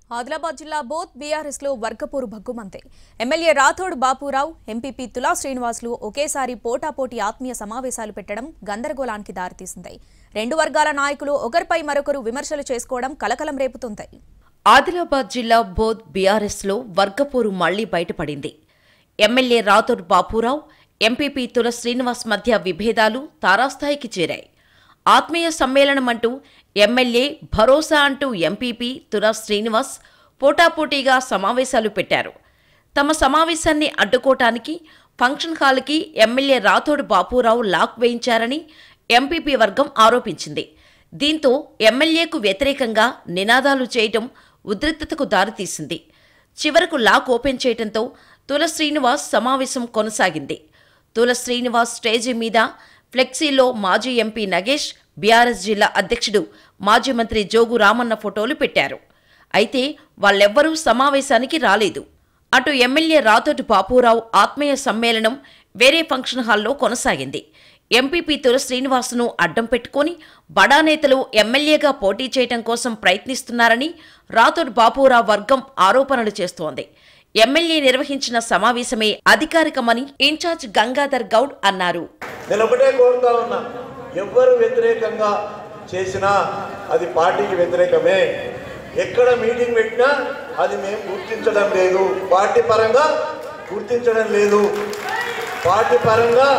ఆదిలాబాద్ జిల్లా బోత్ బీఆర్ఎస్ లో వర్గపోరు భగ్గుమంతే. ఎమ్మెల్యే రాథోడ్ బాపురావు, ఎంపీపీ తులా శ్రీనివాసులు ఒకేసారి పోటాపోటీ ఆత్మీయ సమావేశాలు పెట్టడం గందరగోళానికి దారితీసింది. రెండు వర్గాల నాయకులు ఒకరిపై మరొకరు విమర్శలు చేసుకోవడం కలకలం రేపుతుంది. ఆదిలాబాద్ జిల్లా బోత్ బీఆర్ఎస్ లో వర్గపోరు మళ్లీ బయటపడింది. ఎమ్మెల్యే రాథోడ్ బాపురావు, ఎంపీపీ తులా శ్రీనివాస్ మధ్య విభేదాలు తారాస్థాయికి చేరాయి. ఆత్మీయ సమ్మేళనం అంటూ ఎమ్మెల్యే, భరోసా అంటూ ఎంపీపీ తులా శ్రీనివాస్ పోటాపోటీగా సమావేశాలు పెట్టారు. తమ సమావేశాన్ని అడ్డుకోవటానికి ఫంక్షన్ హాల్కి ఎమ్మెల్యే రాథోడ్ బాపురావు లాక్ వేయించారని ఎంపీపీ వర్గం ఆరోపించింది. దీంతో ఎమ్మెల్యేకు వ్యతిరేకంగా నినాదాలు చేయటం ఉద్రిక్తతకు దారితీసింది. చివరకు లాక్ ఓపెన్ చేయడంతో తులా శ్రీనివాస్ సమావేశం కొనసాగింది. తులా శ్రీనివాస్ స్టేజీ మీద ఫ్లెక్సీలో మాజీ ఎంపీ నగేష్, బీఆర్ఎస్ జిల్లా అధ్యక్షుడు మాజీ మంత్రి జోగు రామన్న ఫోటోలు పెట్టారు. అయితే వాళ్ళెవ్వరూ సమావేశానికి రాలేదు. అటు ఎమ్మెల్యే రాథోడ్ బాపురావు ఆత్మీయ సమ్మేళనం వేరే ఫంక్షన్ హాల్లో కొనసాగింది. ఎంపీపీ తులా శ్రీనివాస్ను అడ్డం పెట్టుకుని బడా నేతలు ఎమ్మెల్యేగా పోటీ చేయడం కోసం ప్రయత్నిస్తున్నారని రాథోడ్ బాపురావు వర్గం ఆరోపణలు చేస్తోంది. ఎమ్మెల్యే నిర్వహించిన సమావేశమే అధికారికమని ఇన్ఛార్జ్ గంగాధర్ గౌడ్ అన్నారు. నేను ఒకటే కోరుతా ఉన్నా, ఎవ్వరు వ్యతిరేకంగా చేసినా అది పార్టీకి వ్యతిరేకమే. ఎక్కడ మీటింగ్ పెట్టినా అది మేము గుర్తించడం లేదు, పార్టీ పరంగా గుర్తించడం లేదు. పార్టీ పరంగా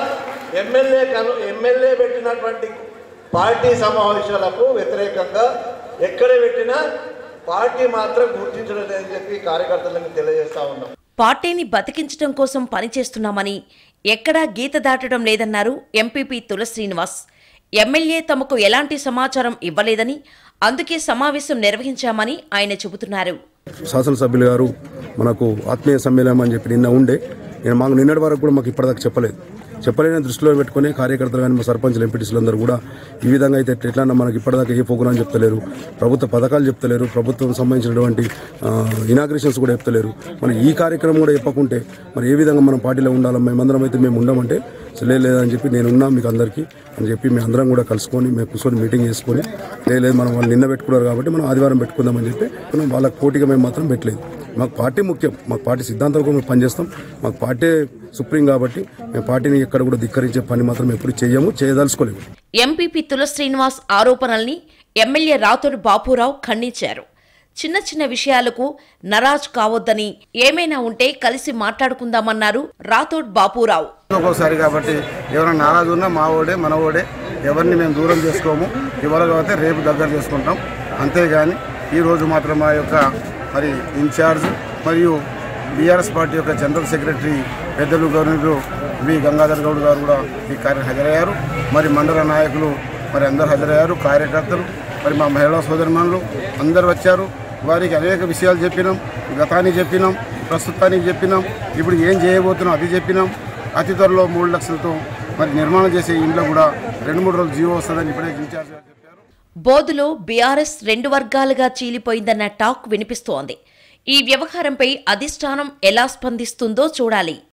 ఎమ్మెల్యే పెట్టినటువంటి పార్టీ సమావేశాలకు వ్యతిరేకంగా ఎక్కడ పెట్టినా పార్టీ మాత్రం గుర్తించడం లేదని చెప్పి కార్యకర్తలకు తెలియజేస్తా ఉన్నాం. పార్టీని బతికించడం కోసం పనిచేస్తున్నామని ఎక్కడా గీత దాటడం లేదన్నారు ఎంపీపీ తులా శ్రీనివాస్. ఎమ్మెల్యే తమకు ఎలాంటి సమాచారం ఇవ్వలేదని, అందుకే సమావేశం నిర్వహించామని ఆయన చెబుతున్నారు. శాసనసభ్యులు గారు మనకు ఆత్మీయ సమ్మేళనం అని చెప్పి నిన్న ఉండే, మాకు నిన్నటి వరకు కూడా మాకు ఇప్పటిదాకా చెప్పలేని దృష్టిలో పెట్టుకుని కార్యకర్తలు కానీ మా సర్పంచ్లు, ఎంపీటీసీలు అందరూ కూడా ఈ విధంగా అయితే ఎట్లా మనకి ఇప్పటిదాకా ఏ ప్రోగ్రాం చెప్తలేరు, ప్రభుత్వ పథకాలు చెప్తలేరు, ప్రభుత్వం సంబంధించినటువంటి ఇనాగ్రేషన్స్ కూడా చెప్తలేరు. మరి ఈ కార్యక్రమం కూడా చెప్పకుంటే మరి ఏ విధంగా మనం పార్టీలో ఉండాలి, మేమందరం అయితే మేము ఉండమంటే లేదని చెప్పి నేనున్నా మీకు అందరికీ అని చెప్పి మేము అందరం కూడా కలుసుకొని మేము కూర్చొని మీటింగ్ చేసుకొని లేదు మనం వాళ్ళు నిన్న పెట్టుకున్నారు కాబట్టి మనం ఆదివారం పెట్టుకుందామని చెప్పి వాళ్ళకి పోటీగా మేము మాత్రం పెట్టలేదు. మాకు పార్టీ ముఖ్యం, మాకు పార్టీ సిద్ధాంతాలు కూడా మేము పనిచేస్తాం. మాకు పార్టీ సుప్రీం కాబట్టి మేము పార్టీని ఎక్కడ కూడా ధిక్కరించే పని మాత్రం ఎప్పుడు చేయదలుచుకోలేము. ఎంపీపీ తులా శ్రీనివాస్ ఆరోపణల్ని ఎమ్మెల్యే రాథోడ్ బాపురావు ఖండించారు. చిన్న చిన్న విషయాలకు నరాజ్ కావద్దని, ఏమైనా ఉంటే కలిసి మాట్లాడుకుందామన్నారు రాథోడ్ బాపురావు. ఒక్కోసారి కాబట్టి ఎవరైనా నారాజు ఉన్నా మా ఓడే మన ఓడే, ఎవరిని మేము దూరం చేసుకోము. ఇవాళ కాబట్టి రేపు దగ్గర చేసుకుంటాం. అంతేగాని ఈరోజు మాత్రం మా యొక్క మరి ఇన్ఛార్జ్ మరియు బీఆర్ఎస్ పార్టీ యొక్క జనరల్ సెక్రటరీ పెద్దలు గవర్నరు వి గంగాధర్ గౌడ్ గారు కూడా ఈ కార్యం హాజరయ్యారు. మరి మండల నాయకులు మరి అందరు హాజరయ్యారు, కార్యకర్తలు మరి మా మహిళా సోదరిమణులు అందరు వచ్చారు. వారికి అనేక విషయాలు చెప్పినాం, గతానికి చెప్పినాం, ప్రస్తుతానికి చెప్పినాం, ఇప్పుడు ఏం చేయబోతున్నాం అది చెప్పినాం. అతి త్వరలో 3 లక్షలతో మరి నిర్మాణం చేసే ఇంట్లో కూడా 2-3 రోజులు జీవో వస్తుందని ఇప్పుడే ఇన్ఛార్జ్ గారు చెప్పారు. బోధులో బీఆర్ఎస్ 2 వర్గాలుగా చీలిపోయిందన్న టాక్ వినిపిస్తోంది. ఈ వ్యవహారంపై అధిష్టానం ఎలా స్పందిస్తుందో చూడాలి.